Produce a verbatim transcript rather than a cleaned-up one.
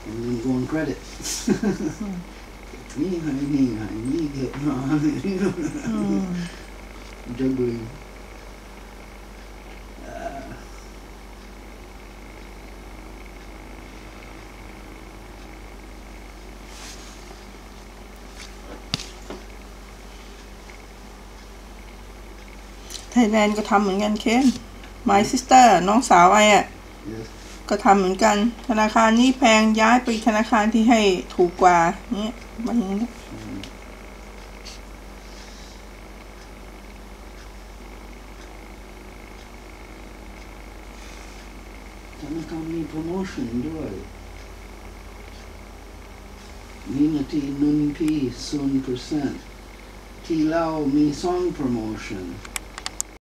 and then go on credit.นี่หายนี่หายนี่เก็บมาjuggling. ไทยแลนด์ก็ทำเหมือนกันเคน My sister น้องสาวไอ้อะก็ทำเหมือนกันธนาคารนี้แพงย้ายไปธนาคารที่ให้ถูกกว่าเนี่ยมันอย่างนี้ธนาคารมีโปรโมชั่นด้วยมีนาทีหนึ่งพีศูนย์เปอร์เซ็นต์ที่เรามีสองโปรโมชั่น